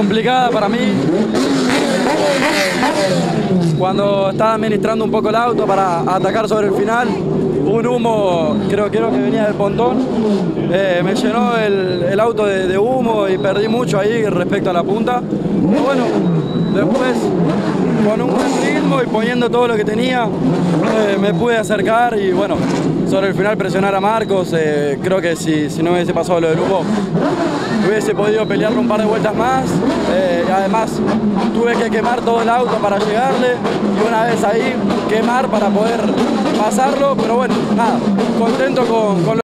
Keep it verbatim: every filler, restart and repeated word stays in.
complicada para mí. Cuando estaba administrando un poco el auto para atacar sobre el final, un humo, creo, creo que venía del pontón, eh, me llenó el, el auto de, de humo y perdí mucho ahí respecto a la punta. Pero bueno, después con un buen ritmo y poniendo todo lo que tenía, eh, me pude acercar y bueno, sobre el final presionar a Marcos. Eh, creo que si, si no hubiese pasado lo del humo, hubiese podido pelearlo un par de vueltas más. Eh, y además tuve que quemar todo el auto para llegarle y una vez ahí quemar para poder pasarlo, pero bueno, nada, contento con, con lo